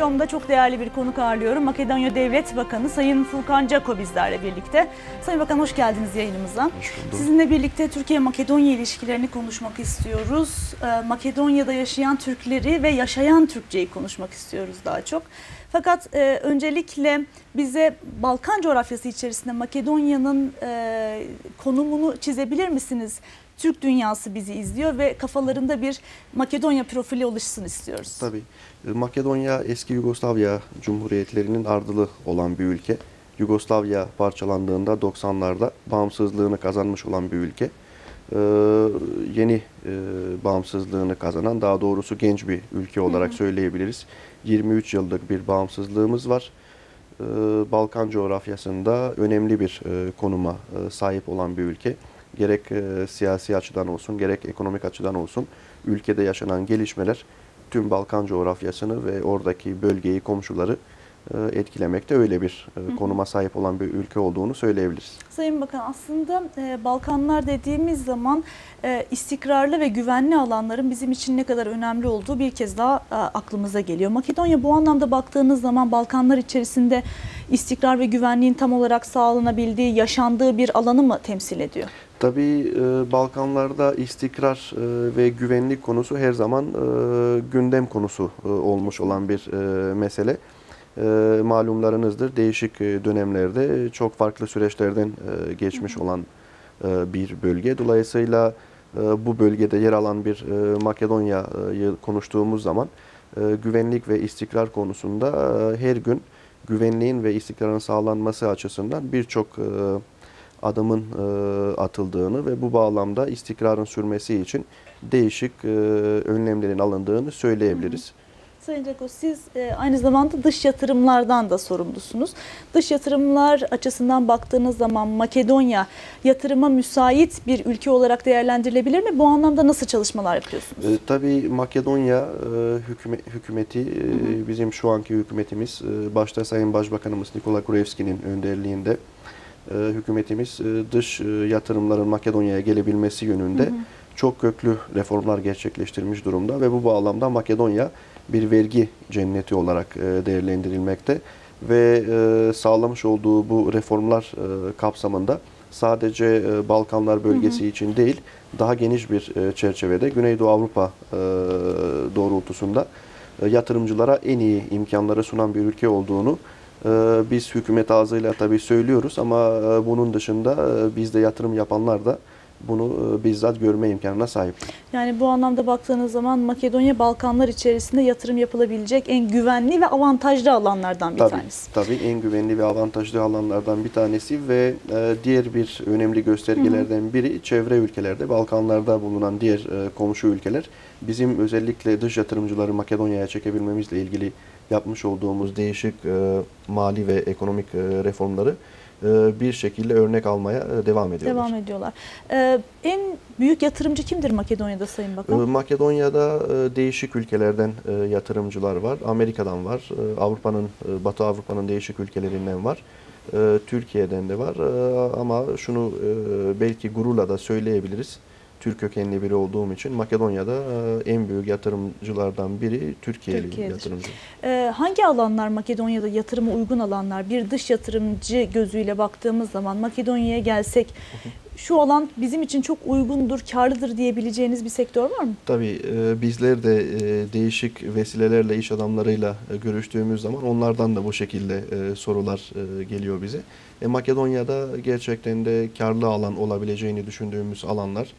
stüdyomda çok değerli bir konuk ağırlıyorum. Makedonya Devlet Bakanı Sayın Fulkan Cako bizlerle birlikte. Sayın Bakan hoş geldiniz yayınımıza. Hoş bulduk. Sizinle birlikte Türkiye-Makedonya ilişkilerini konuşmak istiyoruz. Makedonya'da yaşayan Türkleri ve yaşayan Türkçeyi konuşmak istiyoruz daha çok. Fakat öncelikle bize Balkan coğrafyası içerisinde Makedonya'nın konumunu çizebilir misiniz? Türk dünyası bizi izliyor ve kafalarında bir Makedonya profili oluşsun istiyoruz. Tabii. Makedonya eski Yugoslavya Cumhuriyetlerinin ardılı olan bir ülke. Yugoslavya parçalandığında 90'larda bağımsızlığını kazanmış olan bir ülke. Yeni bağımsızlığını kazanan, daha doğrusu genç bir ülke olarak söyleyebiliriz. 23 yıllık bir bağımsızlığımız var. Balkan coğrafyasında önemli bir konuma sahip olan bir ülke. Gerek siyasi açıdan olsun, gerek ekonomik açıdan olsun ülkede yaşanan gelişmeler tüm Balkan coğrafyasını ve oradaki bölgeyi, komşuları etkilemekte, öyle bir konuma sahip olan bir ülke olduğunu söyleyebiliriz. Sayın Bakan, aslında Balkanlar dediğimiz zaman istikrarlı ve güvenli alanların bizim için ne kadar önemli olduğu bir kez daha aklımıza geliyor. Makedonya bu anlamda baktığınız zaman Balkanlar içerisinde istikrar ve güvenliğin tam olarak sağlanabildiği, yaşandığı bir alanı mı temsil ediyor? Tabii Balkanlarda istikrar ve güvenlik konusu her zaman gündem konusu olmuş olan bir mesele. Malumlarınızdır, değişik dönemlerde çok farklı süreçlerden geçmiş olan bir bölge. Dolayısıyla bu bölgede yer alan bir Makedonya'yı konuştuğumuz zaman güvenlik ve istikrar konusunda her gün güvenliğin ve istikrarın sağlanması açısından birçok adımın atıldığını ve bu bağlamda istikrarın sürmesi için değişik önlemlerin alındığını söyleyebiliriz. Sayın Cako, siz aynı zamanda dış yatırımlardan da sorumlusunuz. Dış yatırımlar açısından baktığınız zaman Makedonya yatırıma müsait bir ülke olarak değerlendirilebilir mi? Bu anlamda nasıl çalışmalar yapıyorsunuz? Tabii Makedonya hükümeti, bizim şu anki hükümetimiz, başta Sayın Başbakanımız Nikola Gruevski'nin önderliğinde hükümetimiz dış yatırımların Makedonya'ya gelebilmesi yönünde çok köklü reformlar gerçekleştirmiş durumda ve bu bağlamda Makedonya bir vergi cenneti olarak değerlendirilmekte ve sağlamış olduğu bu reformlar kapsamında sadece Balkanlar bölgesi için değil, daha geniş bir çerçevede Güneydoğu Avrupa doğrultusunda yatırımcılara en iyi imkanları sunan bir ülke olduğunu biz hükümet ağzıyla tabii söylüyoruz ama bunun dışında bizde yatırım yapanlar da bunu bizzat görme imkanına sahip. Yani bu anlamda baktığınız zaman Makedonya Balkanlar içerisinde yatırım yapılabilecek en güvenli ve avantajlı alanlardan bir tanesi. Tabii en güvenli ve avantajlı alanlardan bir tanesi ve diğer bir önemli göstergelerden biri çevre ülkelerde, Balkanlarda bulunan diğer komşu ülkeler bizim özellikle dış yatırımcıları Makedonya'ya çekebilmemizle ilgili yapmış olduğumuz değişik mali ve ekonomik reformları bir şekilde örnek almaya devam ediyorlar. En büyük yatırımcı kimdir Makedonya'da Sayın Bakan? Makedonya'da değişik ülkelerden yatırımcılar var. Amerika'dan var, Batı Avrupa'nın değişik ülkelerinden var. Türkiye'den de var ama şunu belki gururla da söyleyebiliriz. Türk kökenli biri olduğum için Makedonya'da en büyük yatırımcılardan biri Türkiye'li yatırımcı. Hangi alanlar Makedonya'da yatırıma uygun alanlar? Bir dış yatırımcı gözüyle baktığımız zaman Makedonya'ya gelsek şu alan bizim için çok uygundur, karlıdır diyebileceğiniz bir sektör var mı? Tabii bizler de değişik vesilelerle iş adamlarıyla görüştüğümüz zaman onlardan da bu şekilde sorular geliyor bize. Makedonya'da gerçekten de karlı alan olabileceğini düşündüğümüz alanlar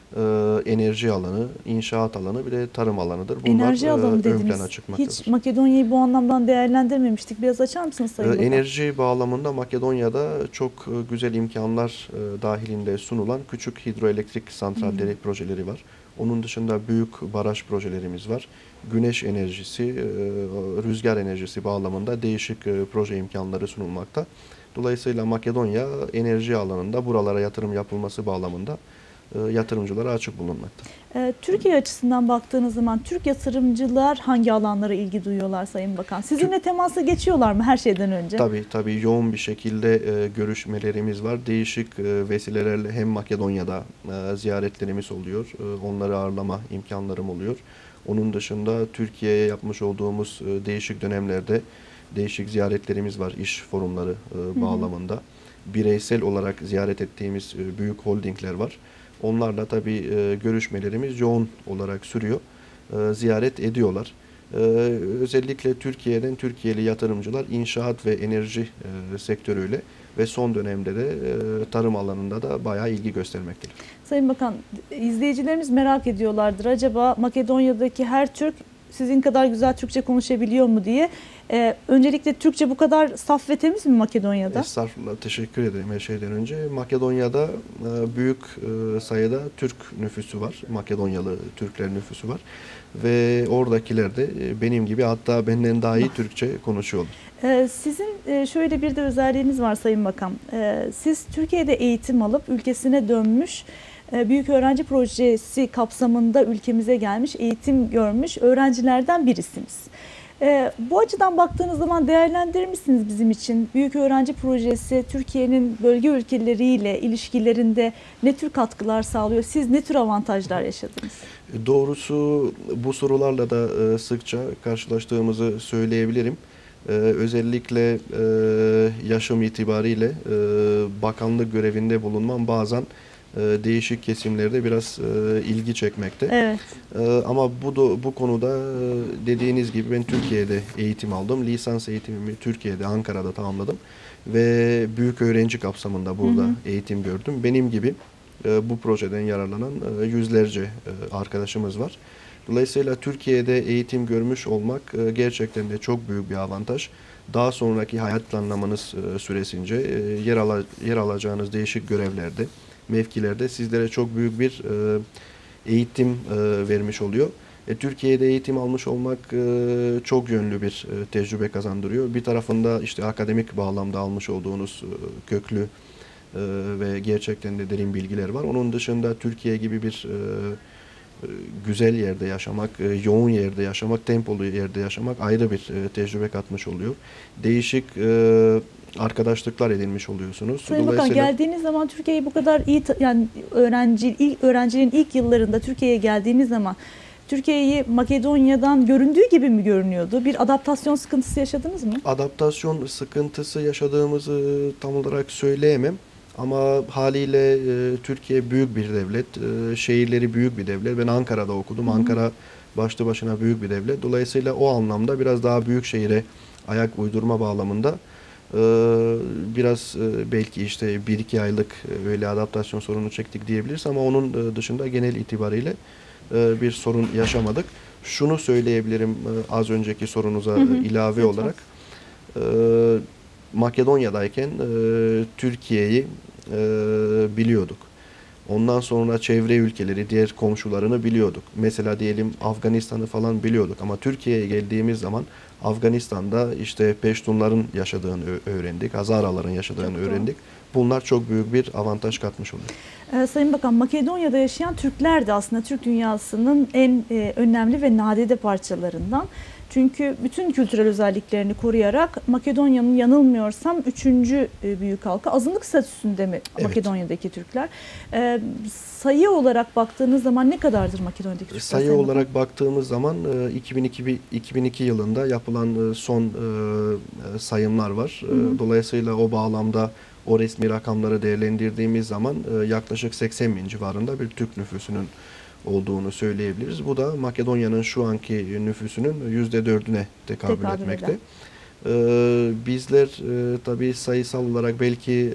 enerji alanı, inşaat alanı, bir de tarım alanıdır. Bunlar enerji alanı dediniz. Ön plana çıkmaktadır. Hiç Makedonya'yı bu anlamdan değerlendirmemiştik. Biraz açar mısınız Sayın Bakan? Enerji bağlamında Makedonya'da çok güzel imkanlar dahilinde sunulan küçük hidroelektrik santralleri projeleri var. Onun dışında büyük baraj projelerimiz var. Güneş enerjisi, rüzgar enerjisi bağlamında değişik proje imkanları sunulmakta. Dolayısıyla Makedonya enerji alanında buralara yatırım yapılması bağlamında yatırımcılara açık bulunmakta. Türkiye açısından baktığınız zaman Türk yatırımcılar hangi alanlara ilgi duyuyorlar Sayın Bakan? Sizinle temasa geçiyorlar mı her şeyden önce? Tabii yoğun bir şekilde görüşmelerimiz var. Değişik vesilelerle hem Makedonya'da ziyaretlerimiz oluyor. Onları ağırlama imkanlarım oluyor. Onun dışında Türkiye'ye yapmış olduğumuz değişik dönemlerde değişik ziyaretlerimiz var iş forumları bağlamında. Bireysel olarak ziyaret ettiğimiz büyük holdingler var. Onlarla tabii görüşmelerimiz yoğun olarak sürüyor. Ziyaret ediyorlar. Özellikle Türkiye'den Türkiye'li yatırımcılar inşaat ve enerji sektörüyle ve son dönemde de tarım alanında da bayağı ilgi göstermektedir. Sayın Bakan, izleyicilerimiz merak ediyorlardır. Acaba Makedonya'daki her Türk sizin kadar güzel Türkçe konuşabiliyor mu diye. Öncelikle Türkçe bu kadar saf ve temiz mi Makedonya'da? Estağfurullah, teşekkür ederim her şeyden önce. Makedonya'da büyük sayıda Türk nüfusu var. Makedonyalı Türkler nüfusu var. Ve oradakiler de benim gibi, hatta benden daha iyi Türkçe konuşuyorlar. Sizin şöyle bir de özelliğiniz var Sayın Bakan. Siz Türkiye'de eğitim alıp ülkesine dönmüş, Büyük Öğrenci Projesi kapsamında ülkemize gelmiş, eğitim görmüş öğrencilerden birisiniz. Bu açıdan baktığınız zaman değerlendirir misiniz bizim için? Büyük Öğrenci Projesi Türkiye'nin bölge ülkeleriyle ilişkilerinde ne tür katkılar sağlıyor? Siz ne tür avantajlar yaşadınız? Doğrusu bu sorularla da sıkça karşılaştığımızı söyleyebilirim. Özellikle yaşım itibariyle bakanlık görevinde bulunmam bazen değişik kesimlerde biraz ilgi çekmekte. Evet. Ama bu konuda dediğiniz gibi ben Türkiye'de eğitim aldım. Lisans eğitimimi Türkiye'de, Ankara'da tamamladım. Ve büyük öğrenci kapsamında burada eğitim gördüm. Benim gibi bu projeden yararlanan yüzlerce arkadaşımız var. Dolayısıyla Türkiye'de eğitim görmüş olmak gerçekten de çok büyük bir avantaj. Daha sonraki hayat planlamanız süresince yer alacağınız değişik görevlerde, mevkilerde sizlere çok büyük bir eğitim vermiş oluyor. Türkiye'de eğitim almış olmak çok yönlü bir tecrübe kazandırıyor. Bir tarafında işte akademik bağlamda almış olduğunuz köklü ve gerçekten de derin bilgiler var. Onun dışında Türkiye gibi bir güzel yerde yaşamak, yoğun yerde yaşamak, tempolu yerde yaşamak ayrı bir tecrübe katmış oluyor. Değişik arkadaşlıklar edinmiş oluyorsunuz. Sayın Bakan, geldiğiniz zaman Türkiye'yi bu kadar iyi, yani öğrenciliğin ilk yıllarında Türkiye'ye geldiğiniz zaman Türkiye'yi Makedonya'dan göründüğü gibi mi görünüyordu? Bir adaptasyon sıkıntısı yaşadınız mı? Adaptasyon sıkıntısı yaşadığımızı tam olarak söyleyemem. Ama haliyle Türkiye büyük bir devlet, şehirleri büyük bir devlet. Ben Ankara'da okudum. Ankara başlı başına büyük bir devlet. Dolayısıyla o anlamda biraz daha büyük şehire ayak uydurma bağlamında biraz belki işte 1-2 aylık öyle adaptasyon sorunu çektik diyebiliriz. Ama onun dışında genel itibariyle bir sorun yaşamadık. Şunu söyleyebilirim az önceki sorunuza ilave olarak. Makedonya'dayken Türkiye'yi biliyorduk. Ondan sonra çevre ülkeleri, diğer komşularını biliyorduk. Mesela diyelim Afganistan'ı falan biliyorduk ama Türkiye'ye geldiğimiz zaman Afganistan'da işte Peştunların yaşadığını öğrendik, Hazaraların yaşadığını öğrendik. Bunlar çok büyük bir avantaj katmış oluyor. Sayın Bakan, Makedonya'da yaşayan Türkler de aslında Türk dünyasının en önemli ve nadide parçalarından. Çünkü bütün kültürel özelliklerini koruyarak Makedonya'nın yanılmıyorsam 3. büyük halkı, azınlık statüsünde mi Makedonya'daki Türkler? Sayı olarak baktığınız zaman ne kadardır Makedonya'daki Türkler? Sayı olarak baktığımız zaman 2002 yılında yapılan son sayımlar var. Dolayısıyla o bağlamda o resmi rakamları değerlendirdiğimiz zaman yaklaşık 80 bin civarında bir Türk nüfusunun olduğunu söyleyebiliriz. Bu da Makedonya'nın şu anki nüfusunun %4'üne tekabül etmekte. Bizler tabii sayısal olarak belki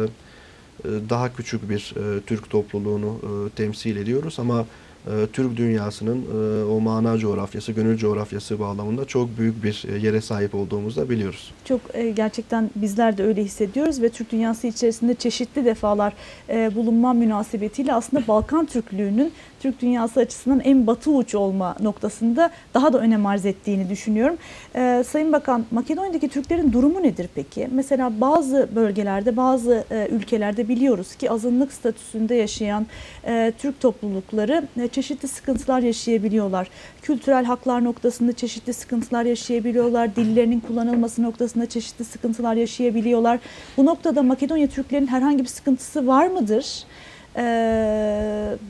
daha küçük bir Türk topluluğunu temsil ediyoruz ama Türk dünyasının o mana coğrafyası, gönül coğrafyası bağlamında çok büyük bir yere sahip olduğumuzu da biliyoruz. Çok gerçekten bizler de öyle hissediyoruz ve Türk dünyası içerisinde çeşitli defalar bulunma münasebetiyle aslında Balkan Türklüğünün Türk dünyası açısından en batı uç olma noktasında daha da önem arz ettiğini düşünüyorum. Sayın Bakan, Makedonya'daki Türklerin durumu nedir peki? Mesela bazı bölgelerde, bazı ülkelerde biliyoruz ki azınlık statüsünde yaşayan Türk toplulukları çeşitli sıkıntılar yaşayabiliyorlar. Kültürel haklar noktasında çeşitli sıkıntılar yaşayabiliyorlar. Dillerinin kullanılması noktasında çeşitli sıkıntılar yaşayabiliyorlar. Bu noktada Makedonya Türklerinin herhangi bir sıkıntısı var mıdır?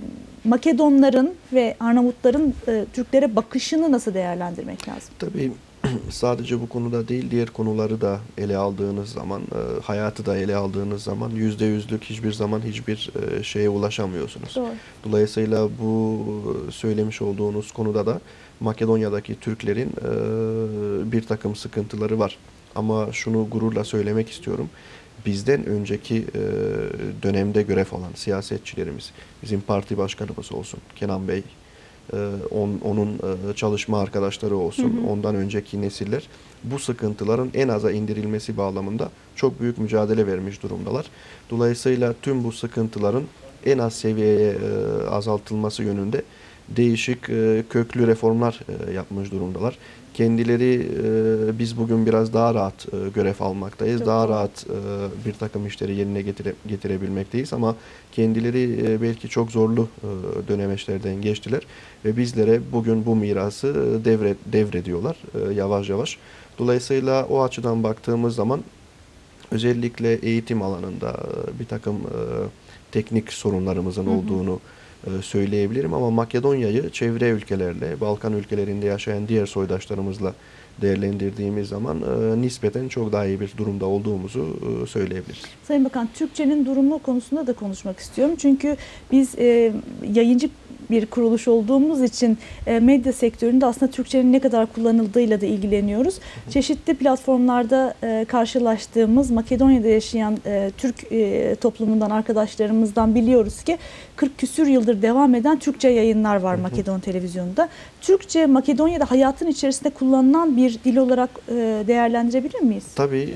Makedonların ve Arnavutların Türklere bakışını nasıl değerlendirmek lazım? Tabii sadece bu konuda değil, diğer konuları da ele aldığınız zaman, hayatı da ele aldığınız zaman %100'lük hiçbir zaman hiçbir şeye ulaşamıyorsunuz. Doğru. Dolayısıyla bu söylemiş olduğunuz konuda da Makedonya'daki Türklerin bir takım sıkıntıları var. Ama şunu gururla söylemek istiyorum. Bizden önceki dönemde görev alan siyasetçilerimiz, bizim parti başkanımız olsun, Kenan Bey, onun çalışma arkadaşları olsun, ondan önceki nesiller bu sıkıntıların en aza indirilmesi bağlamında çok büyük mücadele vermiş durumdalar. Dolayısıyla tüm bu sıkıntıların en az seviyeye azaltılması yönünde değişik köklü reformlar yapmış durumdalar. Kendileri biz bugün biraz daha rahat görev almaktayız. Çok daha doğru. rahat bir takım işleri yerine getirebilmekteyiz ama kendileri belki çok zorlu dönemeçlerden geçtiler ve bizlere bugün bu mirası devrediyorlar yavaş yavaş. Dolayısıyla o açıdan baktığımız zaman özellikle eğitim alanında bir takım teknik sorunlarımızın olduğunu söyleyebilirim ama Makedonya'yı çevre ülkelerle, Balkan ülkelerinde yaşayan diğer soydaşlarımızla değerlendirdiğimiz zaman nispeten çok daha iyi bir durumda olduğumuzu söyleyebiliriz. Sayın Bakan, Türkçenin durumu konusunda da konuşmak istiyorum. Çünkü biz yayıncı bir kuruluş olduğumuz için medya sektöründe aslında Türkçenin ne kadar kullanıldığıyla da ilgileniyoruz. Çeşitli platformlarda karşılaştığımız Makedonya'da yaşayan Türk toplumundan, arkadaşlarımızdan biliyoruz ki 40 küsür yıldır devam eden Türkçe yayınlar var Makedon televizyonunda. Türkçe Makedonya'da hayatın içerisinde kullanılan bir dil olarak değerlendirebilir miyiz? Tabii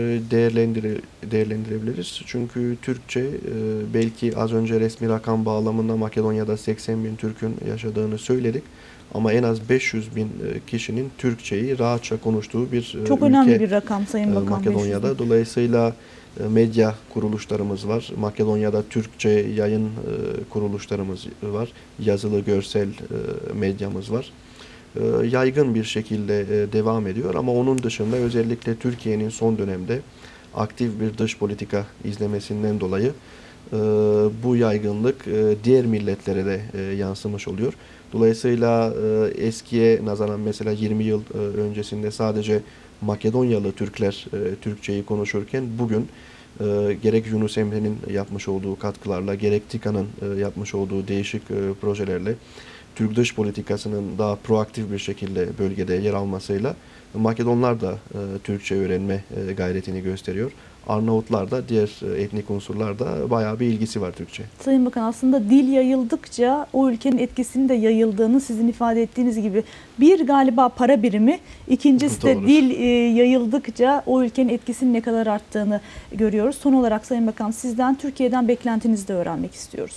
değerlendirebiliriz. Çünkü Türkçe belki az önce resmi rakam bağlamında Makedonya'da 80 bin Türk'ün yaşadığını söyledik. Ama en az 500 bin kişinin Türkçeyi rahatça konuştuğu bir Çok ülke önemli bir rakam Sayın Bakan. Makedonya'da. Dolayısıyla medya kuruluşlarımız var. Makedonya'da Türkçe yayın kuruluşlarımız var. Yazılı, görsel medyamız var. Yaygın bir şekilde devam ediyor ama onun dışında özellikle Türkiye'nin son dönemde aktif bir dış politika izlemesinden dolayı bu yaygınlık diğer milletlere de yansımış oluyor. Dolayısıyla eskiye nazaran mesela 20 yıl öncesinde sadece Makedonyalı Türkler Türkçeyi konuşurken bugün gerek Yunus Emre'nin yapmış olduğu katkılarla gerek TİKA'nın yapmış olduğu değişik projelerle Türk dış politikasının daha proaktif bir şekilde bölgede yer almasıyla Makedonlar da Türkçe öğrenme gayretini gösteriyor. Arnavutlar da diğer etnik unsurlar da bayağı bir ilgisi var Türkçe. Sayın Bakan, aslında dil yayıldıkça o ülkenin etkisinin de yayıldığını sizin ifade ettiğiniz gibi bir galiba para birimi, ikincisi de Doğru. dil yayıldıkça o ülkenin etkisinin ne kadar arttığını görüyoruz. Son olarak Sayın Bakan, sizden Türkiye'den beklentinizi de öğrenmek istiyoruz.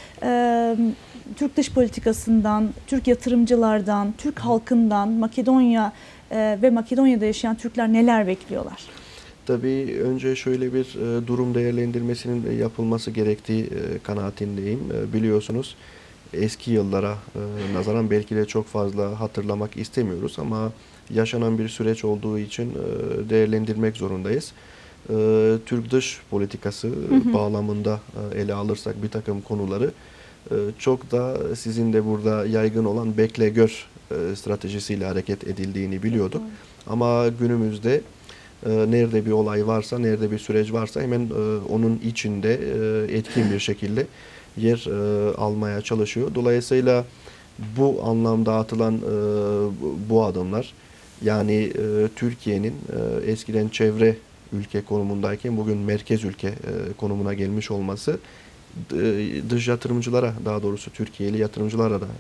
Türk dış politikasından, Türk yatırımcılardan, Türk halkından Makedonya ve Makedonya'da yaşayan Türkler neler bekliyorlar? Tabii önce şöyle bir durum değerlendirmesinin yapılması gerektiği kanaatindeyim. Biliyorsunuz eski yıllara nazaran belki de çok fazla hatırlamak istemiyoruz ama yaşanan bir süreç olduğu için değerlendirmek zorundayız. Türk dış politikası bağlamında ele alırsak bir takım konuları çok da sizin de burada yaygın olan bekle gör stratejisiyle hareket edildiğini biliyorduk. Ama günümüzde nerede bir olay varsa, nerede bir süreç varsa hemen onun içinde etkin bir şekilde yer almaya çalışıyor. Dolayısıyla bu anlamda atılan bu adımlar, yani Türkiye'nin eskiden çevre ülke konumundayken bugün merkez ülke konumuna gelmiş olması dış yatırımcılara, daha doğrusu Türkiye'li yatırımcılara da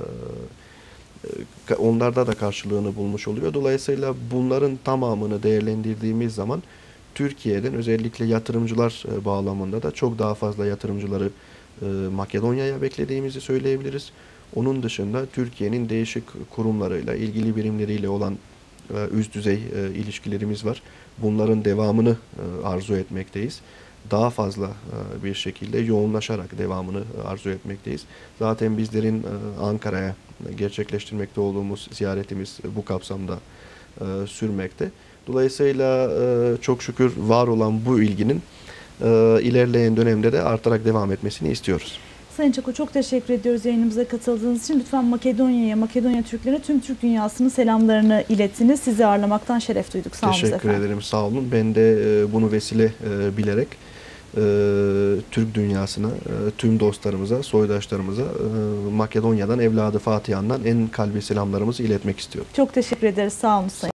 onlarda da karşılığını bulmuş oluyor. Dolayısıyla bunların tamamını değerlendirdiğimiz zaman Türkiye'den özellikle yatırımcılar bağlamında da çok daha fazla yatırımcıları Makedonya'ya beklediğimizi söyleyebiliriz. Onun dışında Türkiye'nin değişik kurumlarıyla, ilgili birimleriyle olan üst düzey ilişkilerimiz var. Bunların devamını arzu etmekteyiz. Daha fazla bir şekilde yoğunlaşarak devamını arzu etmekteyiz. Zaten bizlerin Ankara'ya gerçekleştirmekte olduğumuz ziyaretimiz bu kapsamda sürmekte. Dolayısıyla çok şükür var olan bu ilginin ilerleyen dönemde de artarak devam etmesini istiyoruz. Sayın Çako, çok teşekkür ediyoruz yayınımıza katıldığınız için. Lütfen Makedonya'ya, Makedonya Türklerine, tüm Türk dünyasının selamlarını iletiniz. Sizi ağırlamaktan şeref duyduk. Sağ olun efendim. Teşekkür ederim, sağ olun. Ben de bunu vesile bilerek Türk dünyasına, tüm dostlarımıza, soydaşlarımıza Makedonya'dan, evladı Fatihan'dan en kalbi selamlarımızı iletmek istiyorum. Çok teşekkür ederiz. Sağ olun Sayın.